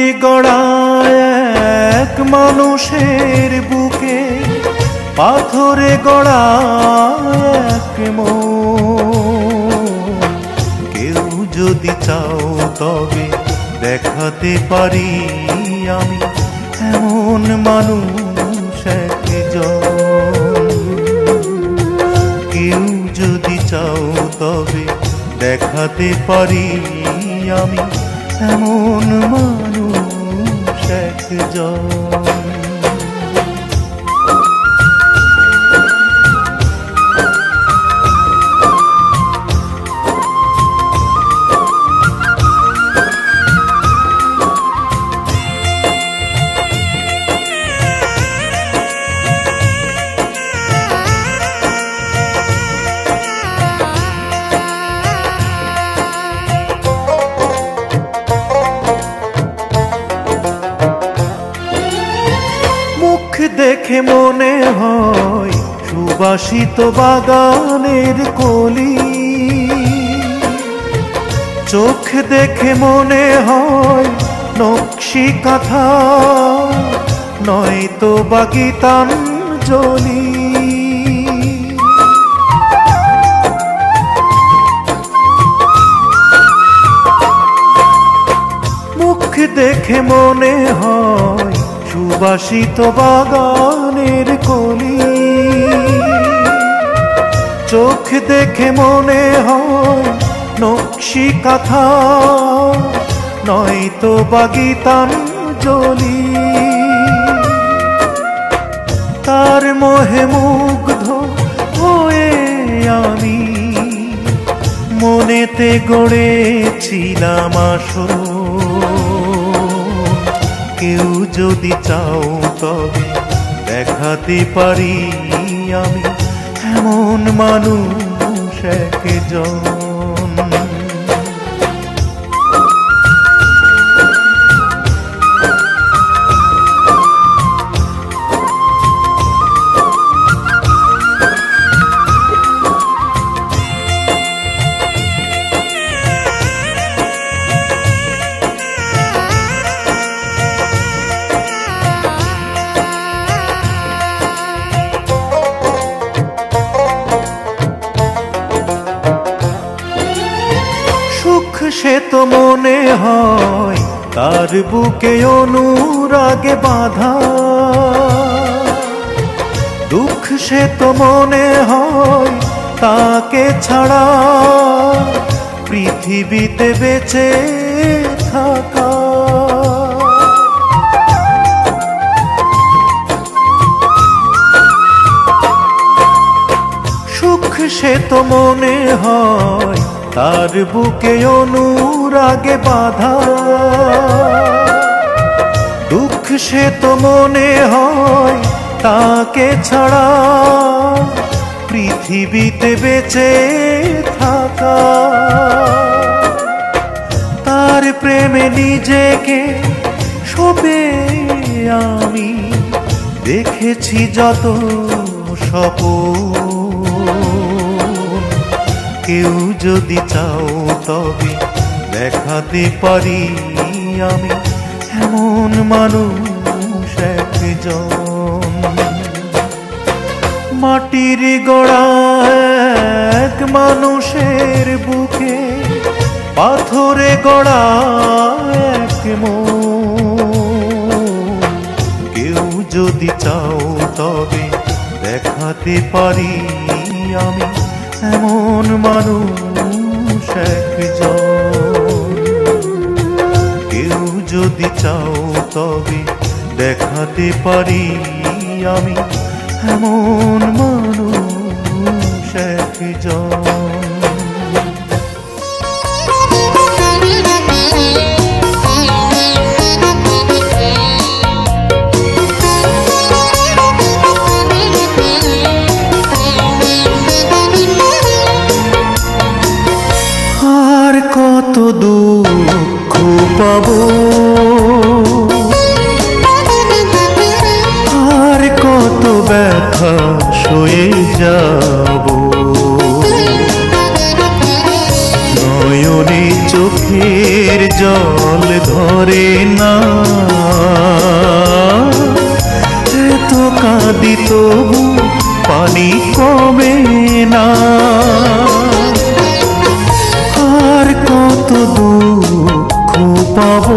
গড়া এক মানুষের বুকে পাথরে গড়া এক মন। কেউ যদি চাও তবে দেখাতে পারি আমি এমন মানুষ একজন। কেউ যদি চাও তবে দেখাতে পারি আমি এমন মানুষ একজন। দেখে মনে হয় সুবাসিত বাগানের কলি, চোখ দেখে মনে হয় নকশি কাঁথা নয়তো বাগিতাঞ্জলি। মুখ দেখে মনে হয় সুবাসিত বাগানের কলি, চোখ দেখে মনে হয় নকশি কাঁথা নয়তো বাগিতাঞ্জলি। তার মোহে মুগ্ধ হয়ে আমি মনেতে গড়েছিলাম আসর। কেউ যদি চাও তবে দেখাতে পারি আমি এমন মানুষ একজন। সে তো মনে হয় তার বুকে অনুরাগে বাঁধা, দুঃখ সে তো মনে হয় তাকে ছাড়া পৃথিবীতে বেঁচে থাকা। সুখ সে তো মনে হয় তার বুকে অনুরাগে বাঁধা, দুঃখ সে তো মনে হয় তাকে ছাড়া পৃথিবীতে বেঁচে থাকা। তার প্রেমে নিজেকে সঁপে আমি দেখেছি যত স্বপ্ন। কেউ যদি চাও তবে দেখাতে পারি আমি এমন মানুষ একজন। মাটির গড়া এক মানুষের বুকে পাথরে গড়া এক মন। কেউ যদি চাও তবে দেখাতে পারি আমি এমন মানুষ একজন। কেউ যদি চাও তবে দেখাতে পারি আমি এমন মানুষ একজন। কত দুঃখ পাবো আর কত ব্যথা সয়ে যাব, নয়নে চোখে চোখের জল ধরে না, এত কাঁদি তবু পানি কমে না। আর কত দুঃখ পাবো,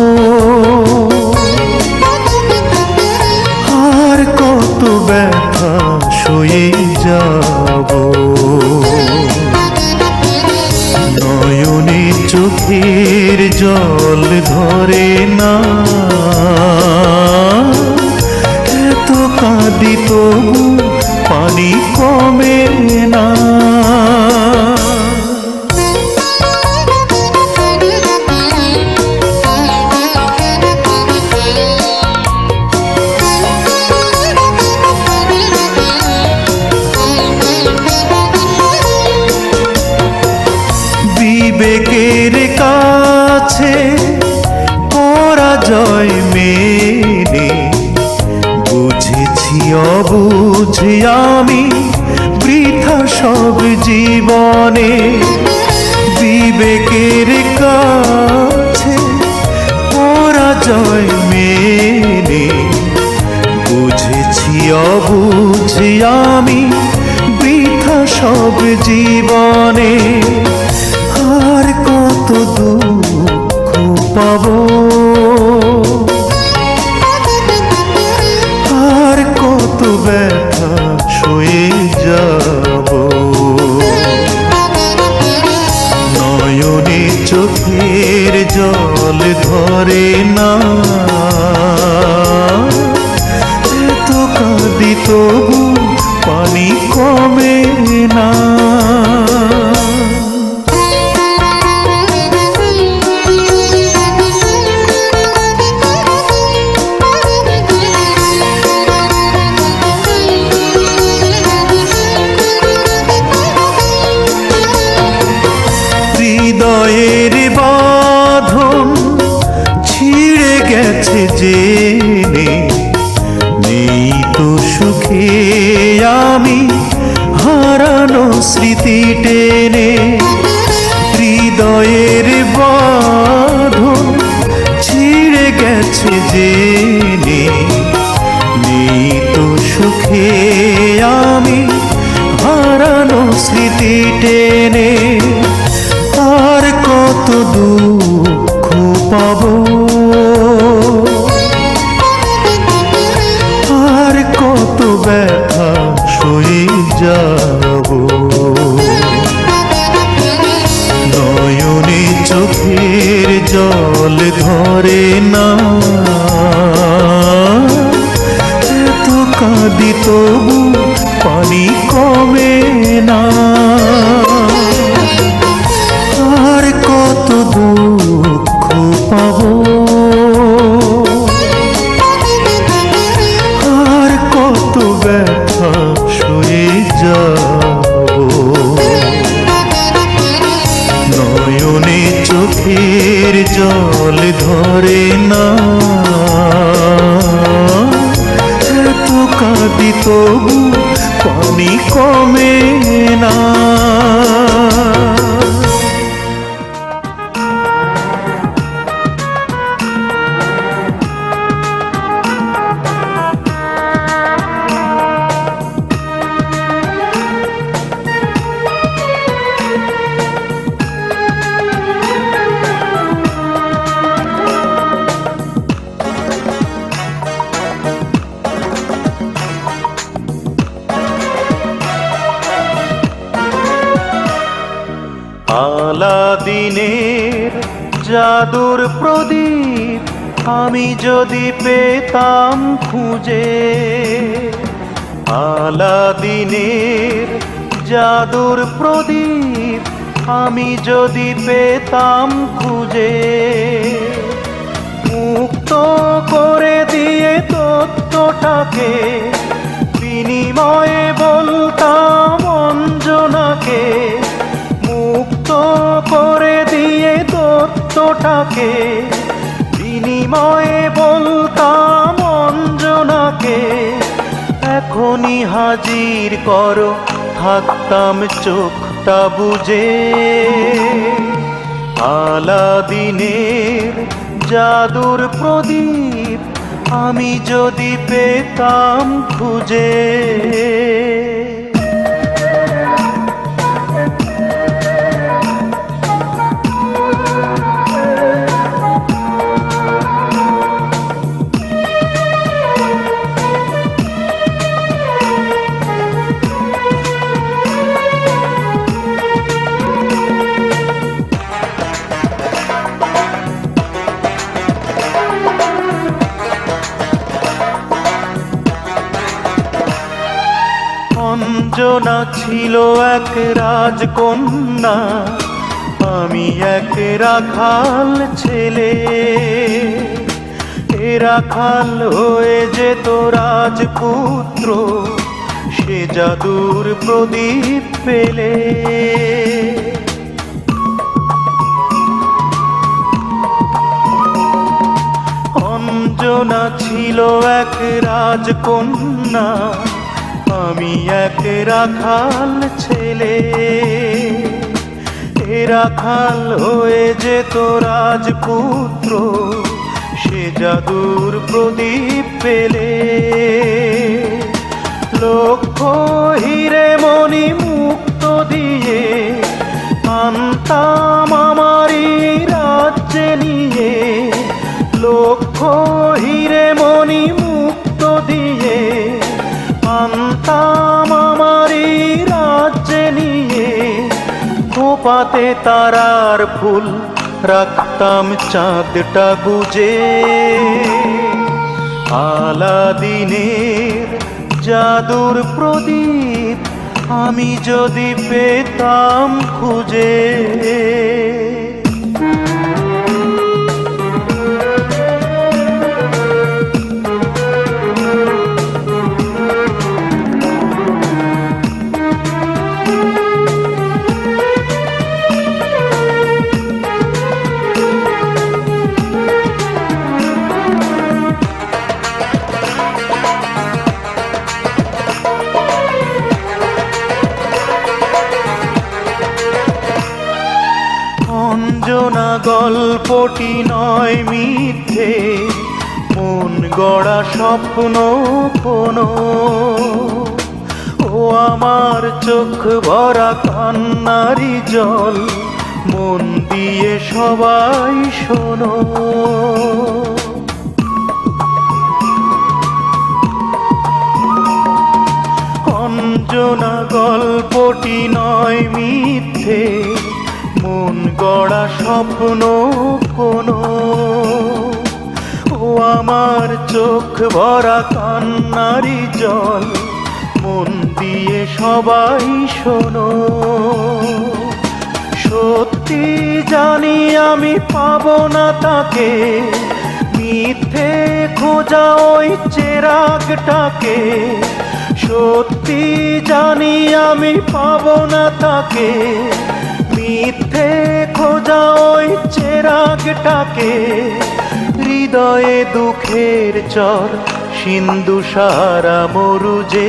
আর কত ব্যথা সয়ে যাব। নয়নে চোখের জল ধরে না, এত কাঁদি তবু পানি কমে না। বিবেকের কাছে পরাজয় মেনে বুঝেছি অবুঝে আমি বৃথা সব জীবনে। বিবেকের কাছে পরাজয় মেনে বুঝেছি অবুঝে আমি বৃথা সব জীবনে। আর কত দুঃখ পাবো, আর কত ব্যথা সয়ে যাব। নয়নে চোখের জল ধরে না, এত কাঁদি তবু পানি কমে না। হৃদয়ের বাঁধন ছিঁড়ে গেছে জেনে, নেই তো সুখে আমি হারানো স্মৃতি টেনে। হৃদয়ের বাঁধন ছিঁড়ে গেছে জেনে, নেই তো সুখে আমি হারানো স্মৃতি টেনে। আর কত দুঃখ পাবো, আর কত ব্যথা সয়ে যাব। নয়নে চোখের জল ধরে না, এত কাঁদি তবু পানি কমে না। আর কত দুঃখ পাবো, আর কত ব্যথা সয়ে যাব। নয়নে চোখের জল ধরে না, এত কাঁদি তবু পানি কমে না। আলাদিনের জাদুর প্রদীপ আমি যদি পেতাম খুঁজে, আলাদিনের জাদুর প্রদীপ আমি যদি পেতাম খুঁজে। মুক্ত করে দিয়ে তত্ত্বটাকে বিনিময়ে বলতাম অঞ্জনাকে। মুক্ত করে দিয়ে তত্ত্বটাকে বিনিময়ে বলতাম অঞ্জনাকে। এখনই হাজির করো থাকতাম চোখটা বুজে, আলাদিনের জাদুর প্রদীপ আমি যদি পেতাম খুঁজে। অঞ্জনা ছিল এক রাজকন্যা, আমি এক রাখাল ছেলে। এ রাখাল হয়ে যেত রাজপুত্র, সে জাদুর প্রদীপ পেলে। অঞ্জনা ছিল এক রাজকন্যা, আমি এক রাখাল ছেলে। এ রাখাল হয়ে যেত রাজপুত্র, সে জাদুর প্রদীপ পেলে। লক্ষ হিরে মণি মুক্ত দিয়ে আনতাম আমারই রাজ্যে নিয়ে। লক্ষ হিরে মণি মুক্ত দিয়ে আনতাম আমারই রাজ্যে নিয়ে। খোপাতে তারার ফুল রাখতাম চাঁদটা গুজে। আলাদিনের জাদুর প্রদীপ আমি যদি পেতাম খুঁজে। অঞ্জনা গল্পটি নয় মিথ্যে, মন গড়া স্বপ্ন কোনো। ও আমার চোখ ভরা কান্নারি জল, মন দিয়ে সবাই শোনো। অঞ্জনা গল্পটি নয় মিথ্যে, মন গড়া স্বপ্ন কোনো। ও আমার চোখ ভরা কান্নারি জল, মন দিয়ে সবাই শোনো। সত্যি জানি আমি পাবো না তাকে, মিথ্যে খোঁজা ওই চেরাগটাকে। সত্যি জানি আমি পাবো না তাকে, মিথ্যে খোঁজা ওই চেরাগটাকে। হৃদয়ে দুঃখের চর সিন্ধু সারা মরুজে।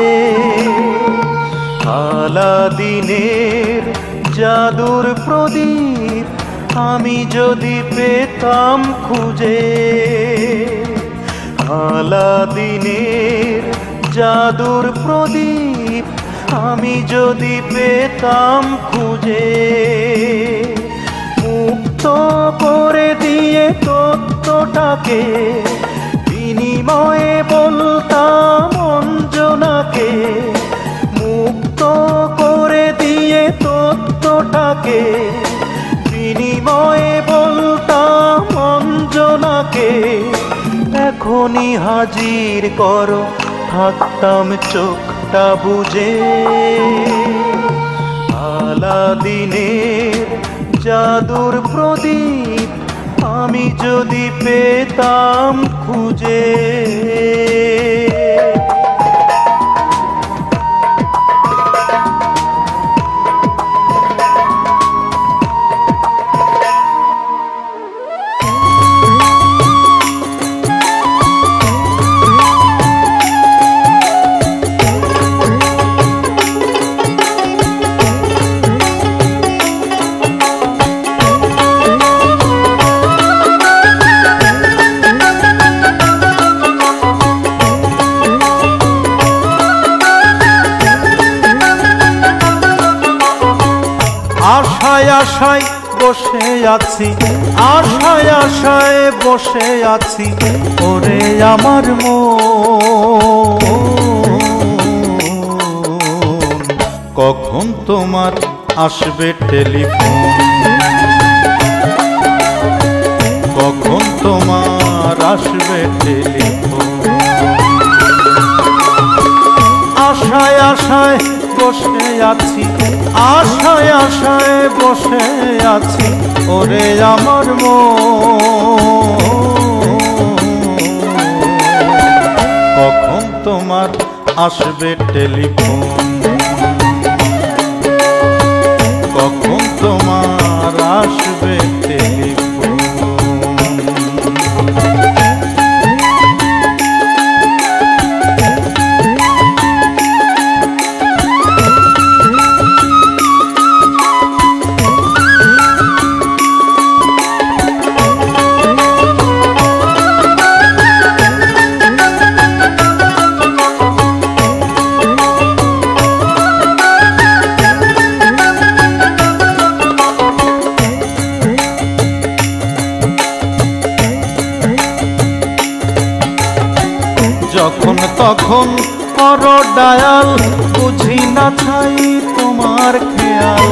আলাদিনের জাদুর প্রদীপ আমি যদি পেতাম খুঁজে। আলাদিনের জাদুর প্রদীপ আমি যদি পেতাম খুঁজে। মুক্ত করে দিয়ে তত্ত্বটাকে, বিনিময়ে বলতাম অঞ্জনাকে। মুক্ত করে দিয়ে তত্ত্বটাকে, বিনিময়ে বলতাম অঞ্জনাকে। এখনই হাজির করো, থাকতাম চোখটা বুঝে। আলাদিনের জাদুর প্রদীপ আমি যদি পেতাম খুঁজে। আছি, আশায় আশায় বসে আছি, ওরে আমার মন। কখন তোমার আসবে টেলিফোন, কখন তোমার আসবে টেলিফোন। আশায় আশায় বসে আছি, আশায় আশায় বসে আছি, ওরে আমার মন। কখন তোমার আসবে টেলিফোন, কখন তোমার আসবে টেলিফোন। যখন তখন করো ডায়াল, বুঝি না চাই তোমার খেয়াল।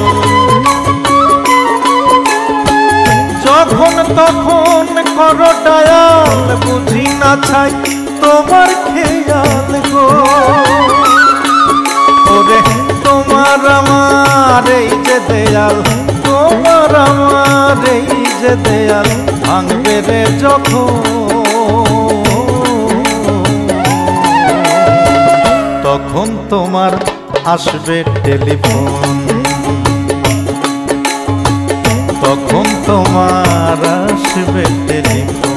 যখন তখন করো ডায়াল, বুঝি না চাই তোমার খেয়াল গো। ওরে তোমার আমার এই যে দেয়াল, তোমার আমার এই যে দেয়াল, ভাঙবে রে যখন, তখন তোমার আসবে টেলিফোন, তখন তোমার আসবে টেলিফোন।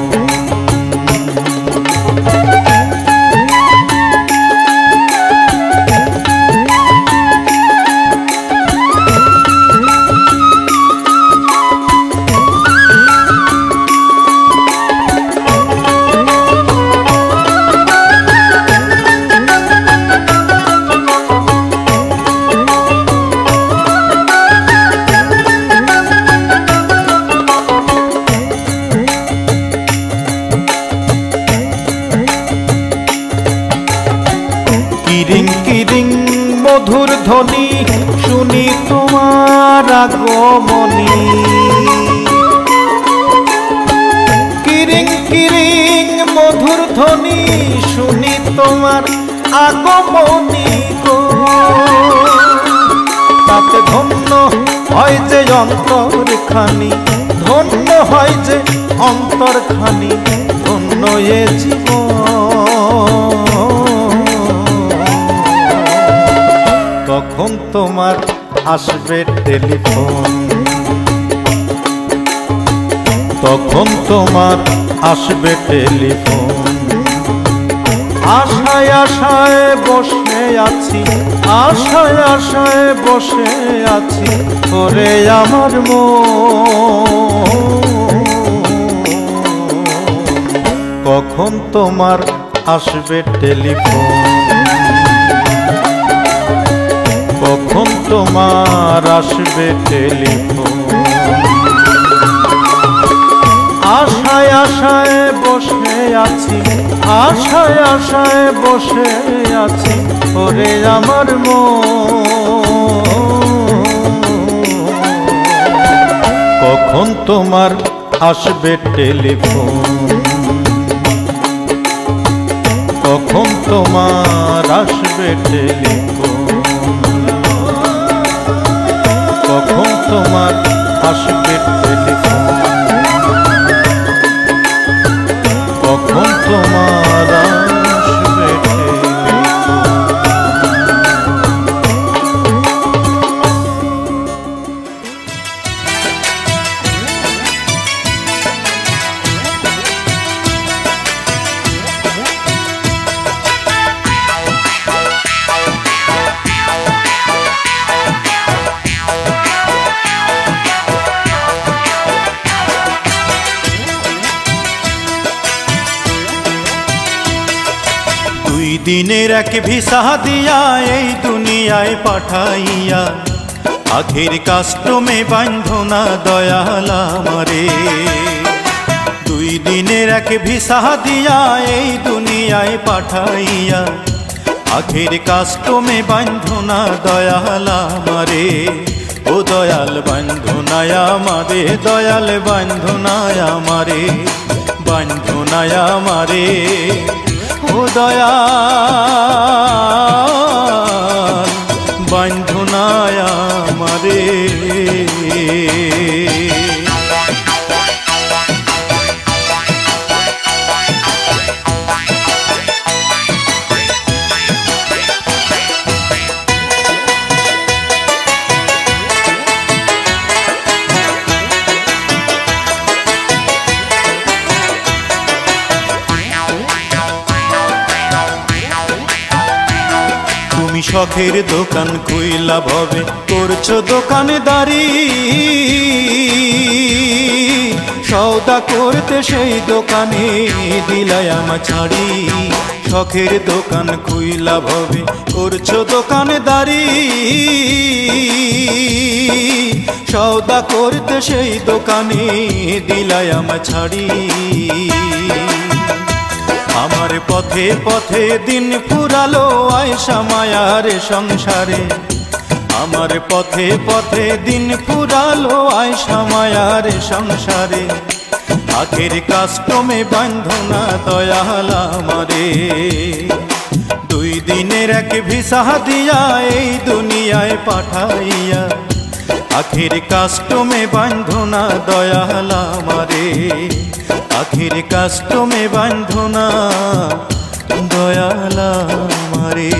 কিরিং কিরিং মধুর ধ্বনি শুনি তোমার আগমনী। কিরিং কিরিং মধুর ধ্বনি শুনি তোমার আগমনী গো। তাতে ধন্য হয় যে অন্তরখানি, ধন্য হয় যে অন্তরখানি, ধন্য এ জীবন। কখন তোমার আসবে টেলিফোন, তখন তোমার আসবে টেলিফোন। আশায় আশায় বসে আছি, আশায় আশায় বসে আছি, ওরে আমার মন। কখন তোমার আসবে টেলিফোন, কখন তোমার আসবে টেলিফোন। আশায় আশায় বসে আছি, আশায় আশায় বসে আছি, ওরে আমার মন। কখন তোমার আসবে টেলিফোন, কখন তোমার আসবে টেলিফোন, কখন তোমার আসবে টেলিফোন, কখন তোমার আসবে টেলিফোন। দুই দিনের এক ভিসা দিয়া এই দুনিয়ায় পাঠাইয়া, আখের কাস্টমে বান্ধনা দয়াল আমারে, 2 দিনের এক ভিসা দিয়া এই দুনিয়ায় পাঠাইয়া, আখের কাস্টমে বান্ধনা দয়াল আমারে। ও দয়াল বান্ধনায় আমারে, দয়াল বান্ধনায় আমারে, বান্ধনায় আমারে। ও দয়াল বান্ধনায় আমারে। তুমি শখের দোকান কইলা ভবে করছো দোকানদারি, সওদা করতে সেই দোকানে দিলাই আমার ছাড়ি। শখের দোকান কইলা ভবে করছো দোকানদারি, সওদা করতে সেই দোকানে দিলাই আমার ছাড়ি। আমার পথে পথে দিন ফুরালো আয়সা মায়ার সংসারে, আমার পথে পথে দিন ফুরালো আয়সা মায়ার সংসারে। আখের কাস্টমে বান্ধনা দয়াল আমারে, 2 দিনের এক ভিসা দিয়া এই দুনিয়ায় পাঠাইয়া, আখের কাস্টমে বান্ধনা দয়াল আমারে। আখের কাস্টমে বান্ধনা দয়াল আমারে।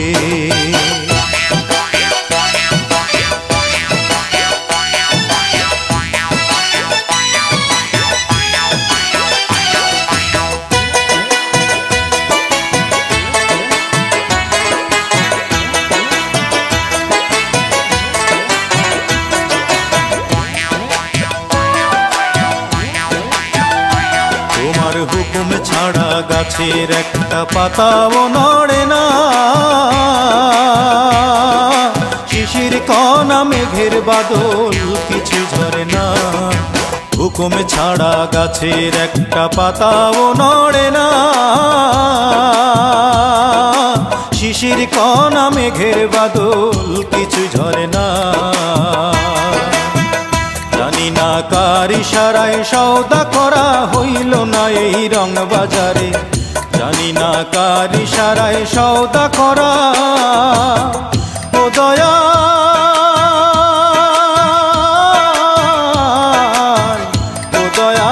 হুকুম ছাড়া গাছের একটা পাতাও নড়ে না, শিশির কণা মেঘের বাদল কিছু ঝরে না। হুকুম ছাড়া গাছের একটা পাতাও নড়ে না, শিশির কণা মেঘের বাদল কিছু ঝরে না। জানি না কার ইশারায় সওদা করা হইল না এই রং বাজারে, জানি না কার ইশারায় সওদা করা। ও দয়াল, ও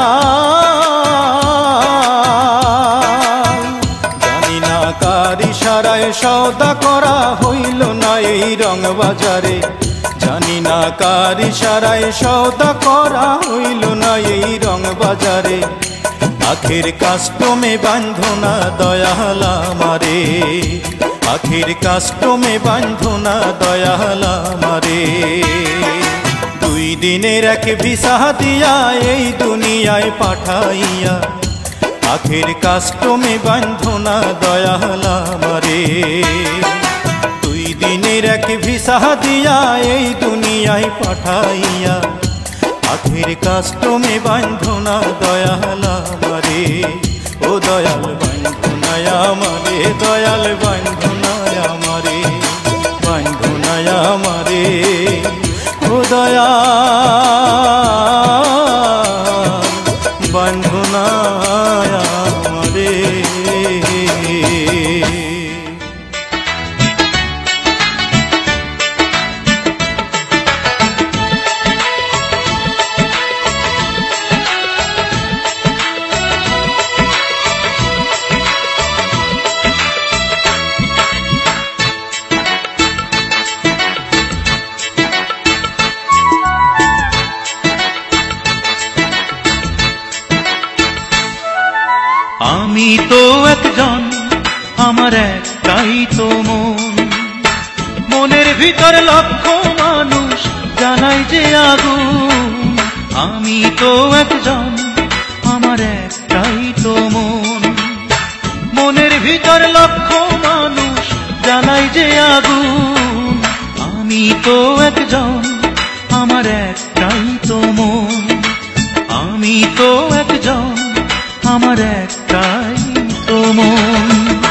দয়াল, জানি না কার ইশারায় সওদা করা হইল না এই রং বাজারে, জানি না কার ইশারায় সওদা করা হইল না এই রং বাজারে। আখের কাস্টমে বান্ধনা দয়াল আমারে, আখের কাস্টমে বান্ধনা দয়াল আমারে। 2 দিনের এক ভিসা দিয়া এই দুনিয়ায় পাঠাইয়া, আখের কাস্টমে বান্ধনা দয়াল আমারে। 2 দিনের এক ভিসা দিয়া এই দুনিয়ায় পাঠাইয়া, আখের কাস্টমে বান্ধনা দয়াল আমারে। ও দয়াল বান্ধনায় আমারে, দয়াল বান্ধনায় আমারে, বান্ধনায় আমারে। ও দয়াল বান্ধনায় আমারে। আমি তো একজন, আমার একটাই তো মন, মনের ভিতর লক্ষ মানুষ জ্বালাই যে আগুন। আমি তো একজন, আমার একটাই তো মন, মনের ভিতর লক্ষ মানুষ জ্বালাই যে আগুন। আমি তো একজন, আমার একটাই তো মন। আমি তো একজন, আমার একটাই তো মন।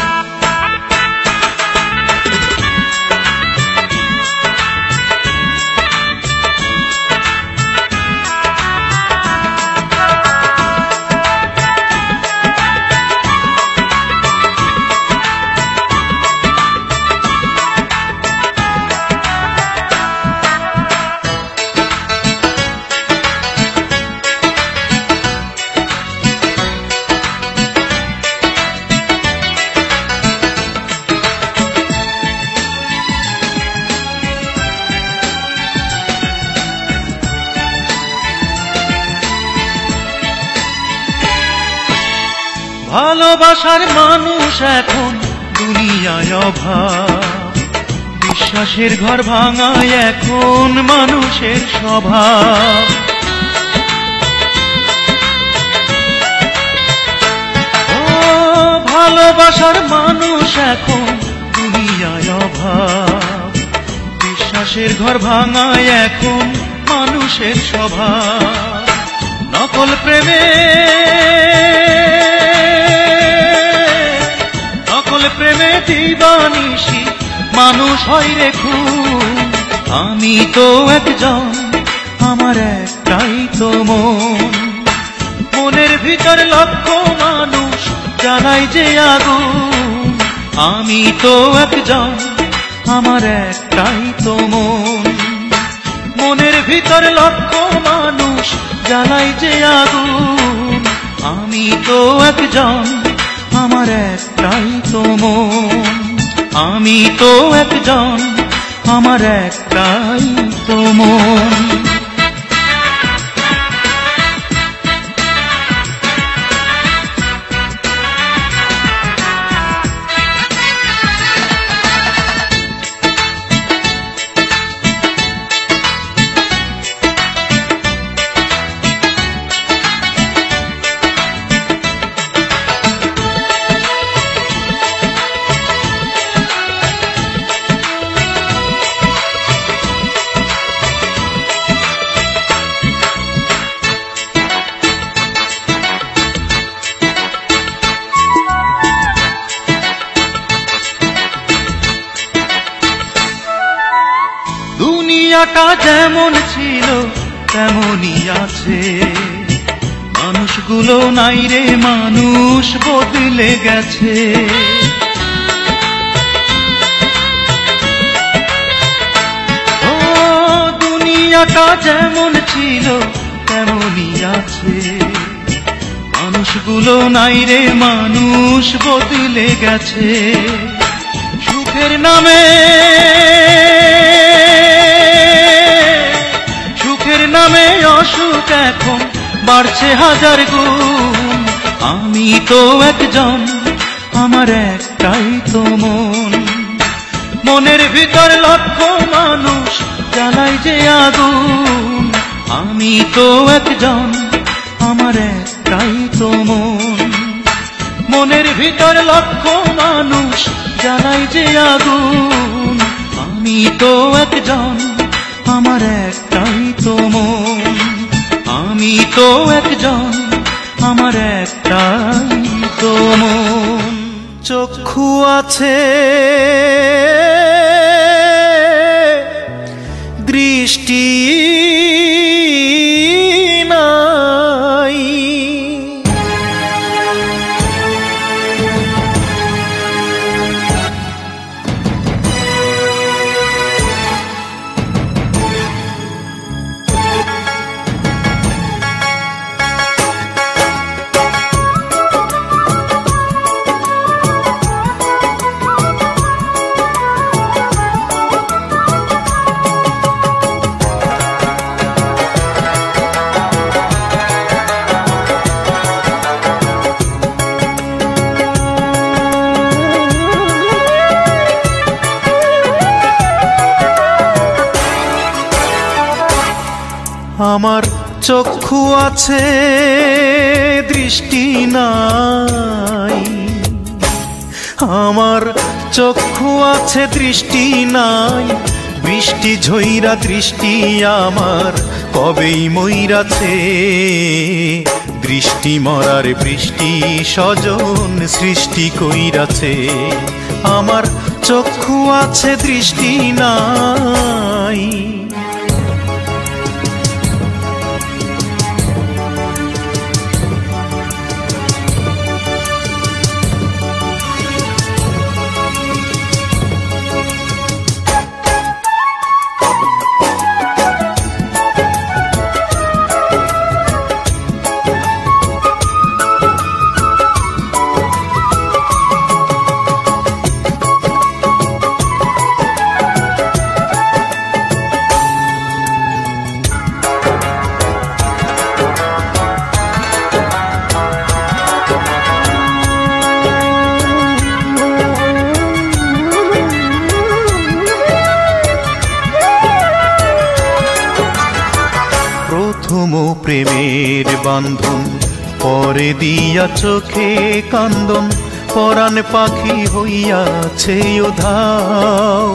ভালোবাসার মানুষ এখন দুনিয়ায় অভাব, বিশ্বাসের ঘর ভাঙায় এখন মানুষের স্বভাব। ও ভালোবাসার মানুষ এখন দুনিয়ায় অভাব, বিশ্বাসের ঘর ভাঙায় এখন মানুষের স্বভাব। নকল প্রেমে প্রেমে দিবানিশি মানুষ হয় রে খুন। আমি তো একজন, আমার একটাই তো মন। মনের ভিতর লক্ষ মানুষ জ্বালায় যে আগুন। আমি তো একজন, আমার একটাই তো মন। মনের ভিতর লক্ষ মানুষ জ্বালায় যে আগুন। আমি তো একজন, আমার একটাই তো মন। আমি তো একজন, আমার একটাই তো মন। দুনিয়াটা যেমন ছিল তেমনই আছে, মানুষগুলো নাই রে মানুষ বদলে গেছে। ও দুনিয়াটা যেমন ছিল তেমনই আছে, মানুষগুলো নাই রে মানুষ বদলে গেছে। সুখের নামে অসুখ এখন বাড়ছে হাজার গুণ। আমি তো একজন, আমার একটাই তো মন। মনের ভিতর লক্ষ মানুষ জ্বালায় যে আগুন। আমি তো একজন, আমার একটাই তো মন। মনের ভিতর লক্ষ মানুষ জ্বালায় যে আগুন। আমি তো একজন, আমার একটাই তো মন। আমি তো একজন, আমার একটাই তো মন। চক্ষু আছে, দৃষ্টি নাই, আমার চক্ষু আছে, দৃষ্টি নাই। আমার চক্ষু আছে, দৃষ্টি নাই, বৃষ্টি ঝইরা দৃষ্টি আমার কবেই মইরাছে, দৃষ্টি মরার বৃষ্টি স্বজন সৃষ্টি কইরাছে। আমার চক্ষু আছে দৃষ্টি নাই, প্রথম প্রেমের বান্ধন পরে দিয়া চোখে কান্দন, পরাণ পাখি হইয়াছে উধাও।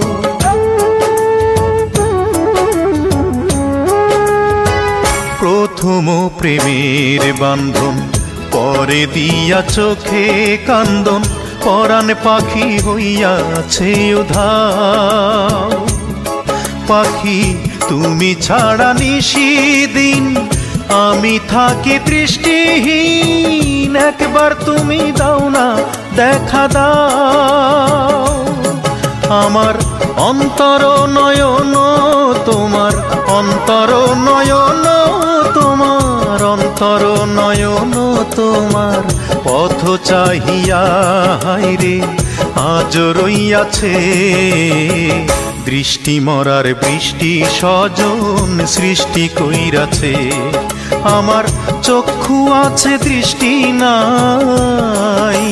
প্রথম প্রেমের বান্ধন পরে দিয়া চোখে কান্দন, পরাণ পাখি হইয়াছে উধাও। পাখি তুমি ছাড়া নিশিদিন আমি থাকি দৃষ্টিহীন, একবার তুমি দাও না দেখা দাও। আমার অন্তর নয়ন তোমার, অন্তর নয়ন তোমার, অন্তর নয়ন তোমার পথ চাহিয়া হায়রে আজ রইয়াছে। দৃষ্টি মরার বৃষ্টি স্বজন সৃষ্টি কইরাছে। আমার চক্ষু আছে দৃষ্টি নাই,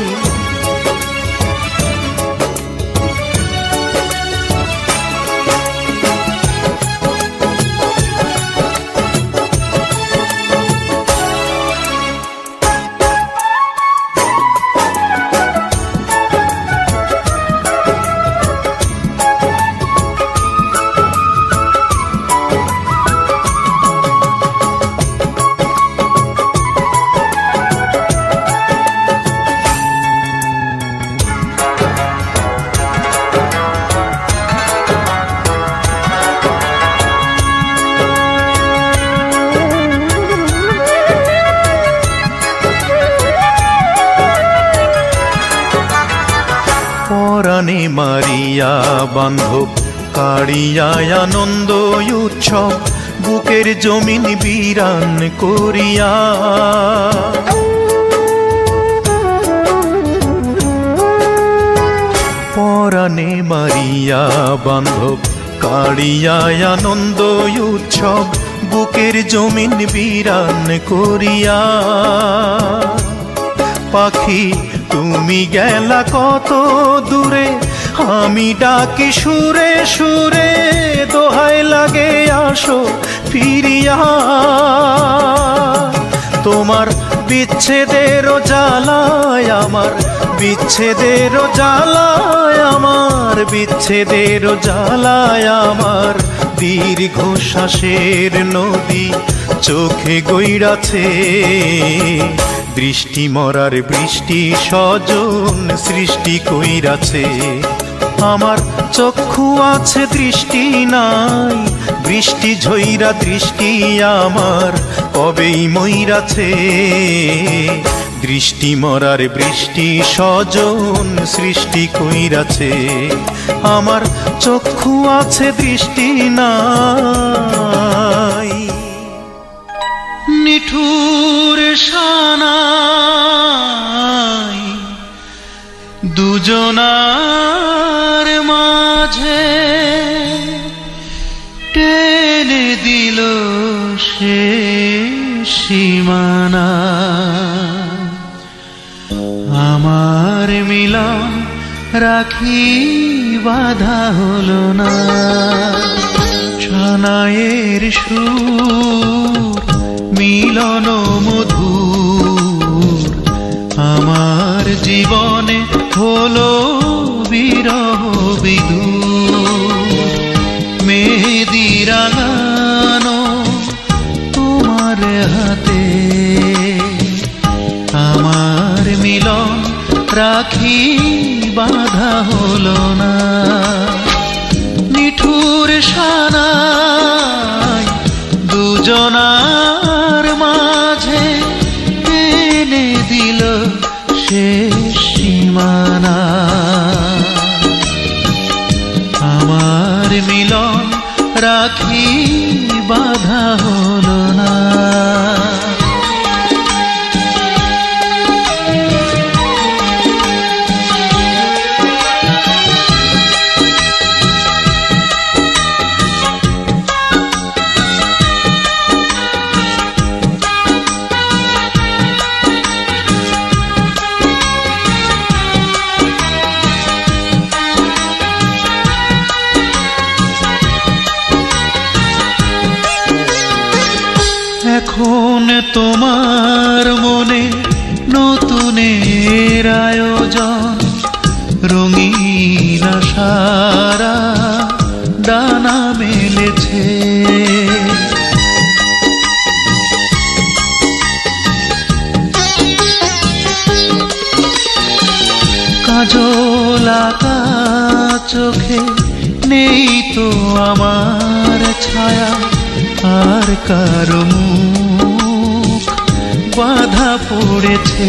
পরাণে মারিয়া বান্ধব কাড়িয়া আনন্দ উৎসব, বুকের জমিন বিরান করিয়া। পরাণে মারিয়া বান্ধব কাড়িয়া আনন্দ উৎসব, বুকের জমিন বিরান করিয়া। পাখি তুমি গেলা কত দূরে, আমি ডাকি সুরে সুরে, দোহাই লাগে আসো ফিরিয়া। তোমার বিচ্ছেদের জ্বালায় আমার, বিচ্ছেদের জ্বালায় আমার, বিচ্ছেদের জ্বালায় আমার দীর্ঘ শ্বাসের নদী চোখে গইরাছে। দৃষ্টি মরার বৃষ্টি স্বজন সৃষ্টি কইরাছে। আমার চক্ষু আছে দৃষ্টি নাই, বৃষ্টি ঝইরা দৃষ্টি আমার কবেই মইরাছে। দৃষ্টি মরার বৃষ্টি স্বজন সৃষ্টি কইরাছে। আমার চক্ষু আছে দৃষ্টি নাই। নিঠুর সানাই দুজনার মাঝে টেনে দিল সে সীমানা। আমার মিলন রাখি বাধা হলো না, সানাইয়ের সুর মিলন মধুর। আমার জীবনে হলো বিরহ বিদূর, রাখি বাঁধা হলো না। নিঠুর সানাই দুজনার মাঝে এনে দিল শেষ সীমানা। আমার মিলন রাখি বাঁধা হলো না। এখন তোমার মনে নতুনের আয়োজন, রঙিন আশারা ডানা মেলেছে। কাজল আঁকা চোখে নেই তো আমার ছায়া, আর কারো মুখ বাধা পড়েছে।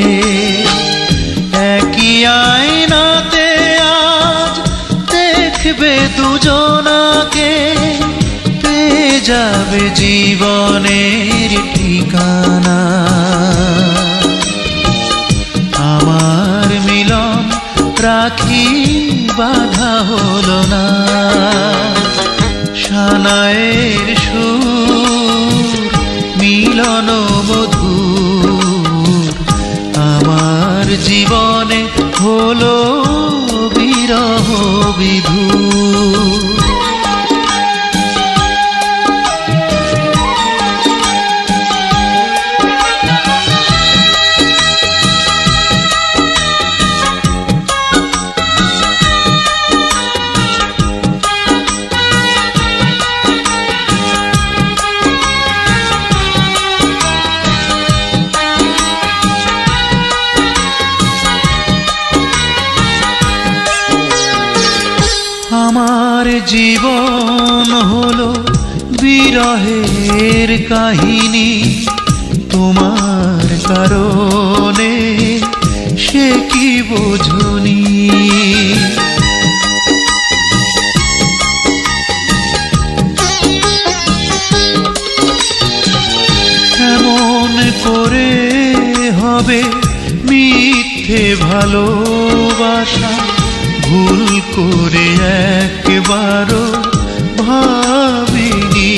একই আয়নাতে আজ দেখবে দুজনাকে, পেয়ে যাবে জীবনের ঠিকানা। আমার মিলন রাখি বাঁধা হলো না। সানায়ের সুর মিলন মধুর, আমার জীবনে হলো বিরহ বিধুর। আমার জীবন হলো বিরহের কাহিনী, তোমার কারণে সে কি বোঝনি। এমন করে হবে মিথ্যে ভালোবাসা, ভুল করে একবারও ভাবিনি।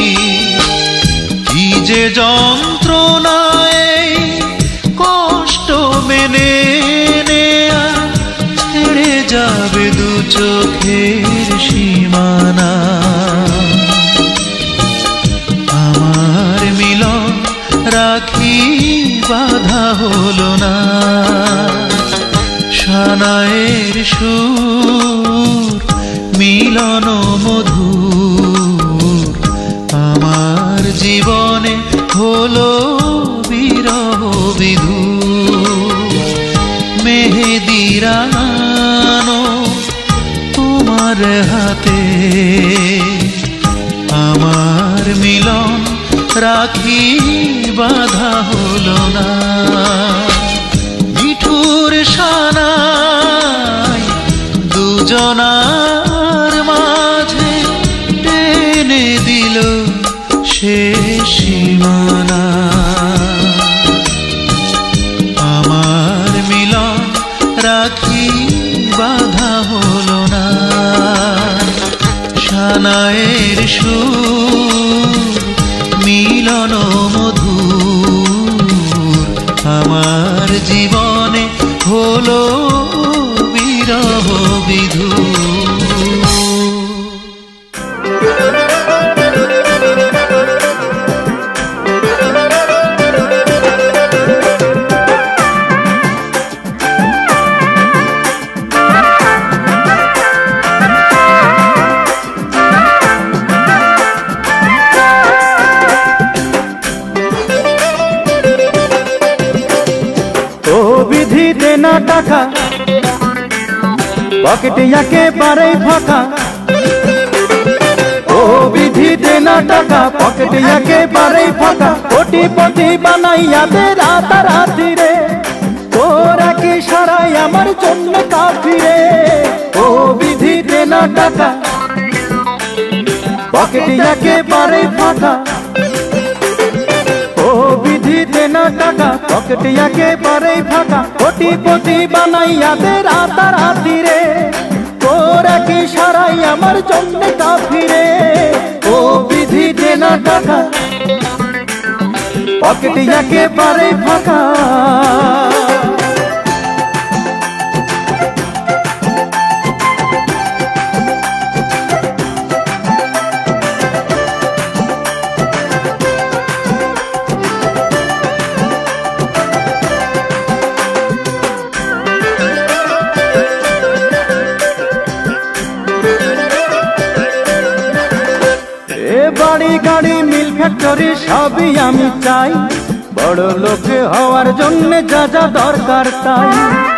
কি যে যন্ত্রণায় কষ্ট মেনে নেয়া, ছেড়ে যাবে দু চোখের সীমানা। আমার মিলন রাখি বাঁধা হলো না। সানায়ের সুর মিলন মধুর, আমার জীবনে হলো বিরহ বিধুর। মেহেদি রাঙানো তোমার হাতে, আমার মিলন রাখি বাঁধা হলো না। মিঠুর সানাই দুজনার মাঝে টেনে দিল শেষ সীমানা। আমার মিলন রাখি বাঁধা হলো না। সানায়ের সুর মিলন মধুর, আমার জীবনে হলো বিরহ বিধুর। বিধিতে নাটা টাকা, পকেটে একেবারেই ফাঁকা। ও বিধি দে না টাকা, পকেটে একেবারেই ফাঁকা। কোটিপতি বানাইয়া দে রাতারাতি রে, তোরা কি সারাই আমার জন্য কাফি রে। ও বিধি দে না টাকা, পকেটে একেবারেই ফাঁকা। ও বিধি দে না টাকা, পকেটে একেবারেই ফাঁকা। কোটিপতি বানাইয়া দে রাতারাতি রে, তোরা কি সারাই আমার জন্য কাফি রে। ও বিধি দে না টাকা, পকেটে একেবারেই ফাঁকা। বাড়ি গাড়ি মিল ফ্যাক্টরি সবই আমি চাই, বড় লোক হওয়ার জন্য যা যা দরকার তাই।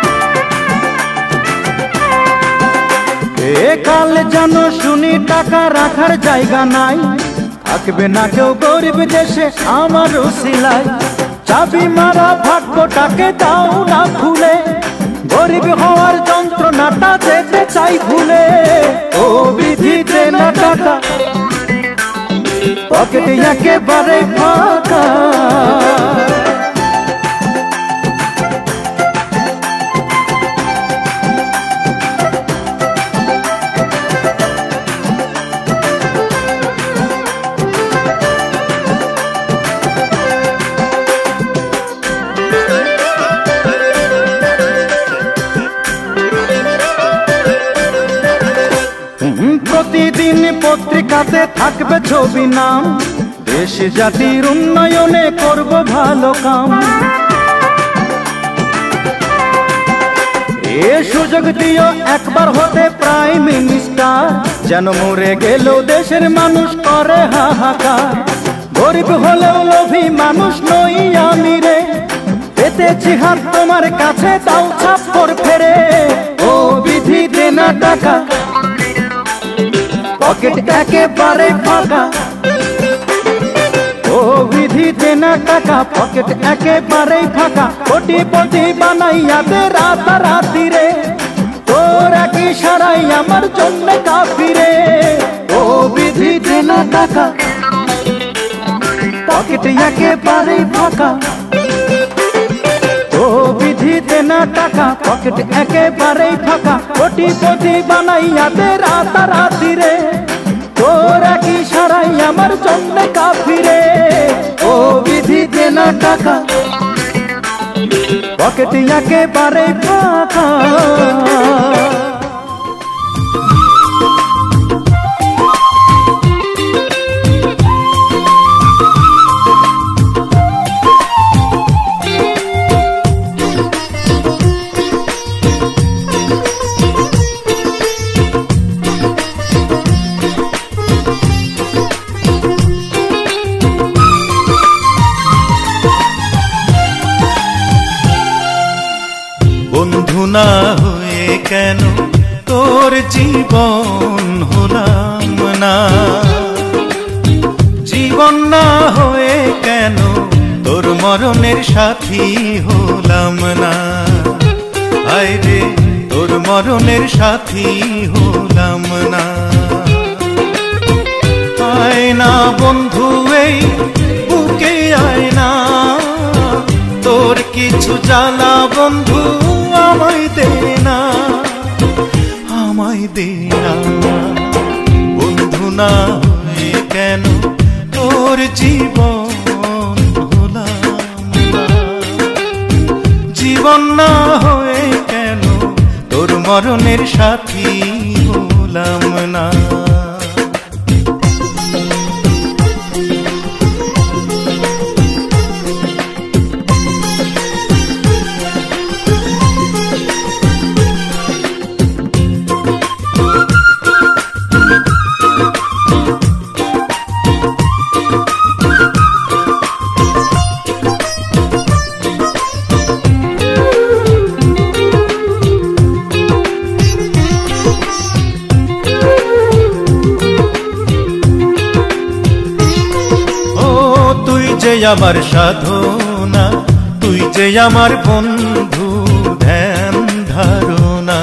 এ কাল যেন শুনি টাকা রাখার জায়গা নাই, থাকবে না কেউ গরিব দেশে আমার উসিলায়। চাবি মারা ভাগ্যটাকে দাও না খুলে, গরিব হওয়ার যন্ত্রণাটা যেতে চাই ভুলে। ও বিধি দে না টাকা, পকেটে একেবারে ফাঁকা। প্রতিদিন পত্রিকাতে থাকবে ছবি নাম, দেশ জাতির উন্নয়নে করব ভালো কাম। এ সুযোগ দিও একবার হতে প্রাইম মিনিস্টার, যেন মরে গেলেও দেশের মানুষ করে হাহাকার। গরিব হলেও লোভী মানুষ নই আমি রে, পেতেছি হাত তোমার কাছে দাও ছাপ্পড় ফেরে। ও বিধি দে না টাকা, পকেট একেবারে ফাঁকা। ও বিধি দে না টাকা, পকেট একেবারেই ফাঁকা। কোটিপতি বানাইয়া দে রাতারাতি রে, তোরা কি সারাই আমার জন্য কাফি রে। ও বিধি দে না টাকা, পকেট একেবারেই ফাঁকা। ও বিধি দে না টাকা, পকেট একেবারেই ফাঁকা। কোটিপতি বানাইয়া দে রাতারাতি রে, তোরা কি সারাই আমার জন্য কাফি রে। ও বিধি দে না টাকা, পকেট একেবারেই ফাঁকা। বন্ধু না হয়ে কেন তোর জীবন হলাম না, জীবন না হয়ে কেন তোর মরণের সাথী হলাম না। হায় রে তোর মরণের সাথী হলাম না। আয় না বন্ধু এই বুকে আয় না, তোর কিছু জ্বালা বন্ধু আমায় দে না, আমায় দে না। বন্ধু না হয়ে কেন তোর জীবন হলাম না, জীবন না হয়ে কেন তোর মরণের সাথী হলাম না। আমার সাধনা, তুই যে আমার বন্ধু ধ্যান ধারণা।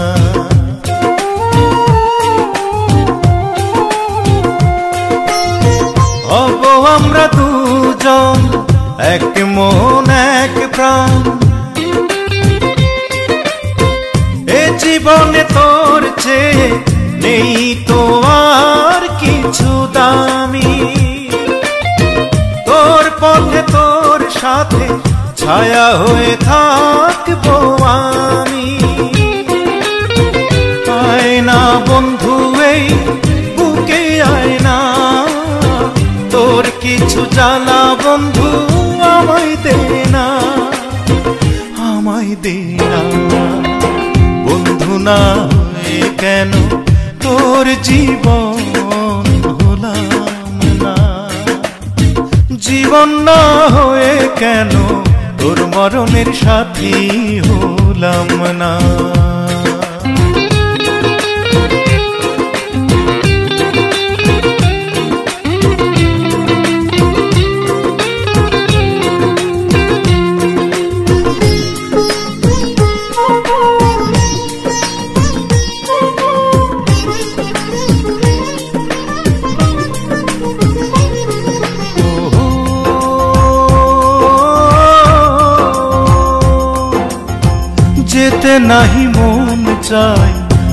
হব আমরা দুজন এক মন এক প্রাণ, এ জীবনে তোর চেয়ে নেই তো আর কিছু দামি। তোর পথে তোর সাথে ছায়া হয়ে থাকবো আমি। আয় না বন্ধু এই বুকে আয় না, তোর কিছু জ্বালা বন্ধু আমায় দে না, আমায় দে না। বন্ধু না হয়ে কেন তোর জীবন হলাম না, জীবন না হয়ে কেন তোর মরণের সাথী হলাম না। যেতে নাহি মন চাই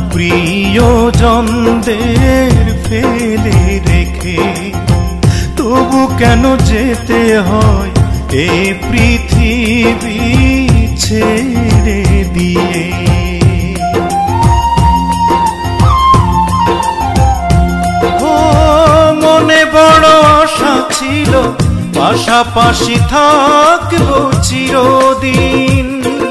প্রিয়জনদের ফেলে রেখে, তবু কেন যেতে হয় এ পৃথিবী ছেড়ে দিয়ে। ও মনে বড় আশা ছিল পাশাপাশি থাকবো চিরদিন,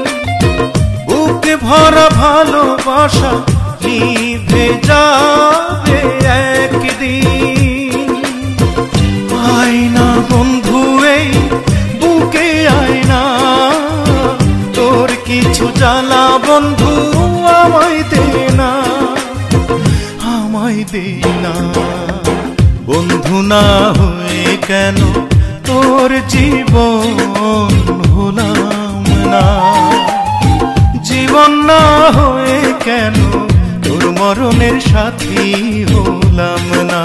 ভরা ভালোবাসা নিভে যাবে একদিন। আয় না বন্ধু এই বুকে আয় না, তোর কিছু জ্বালা বন্ধু আমায় দে না, আমায় দে না। বন্ধু না হয়ে কেন তোর জীবন হলাম না, জীবন না হয়ে কেন তোর মরণের সাথী হলাম না,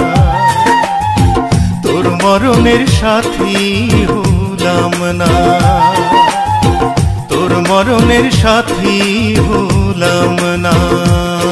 তোর মরণের সাথী হলাম না, তোর মরণের সাথী হলাম না।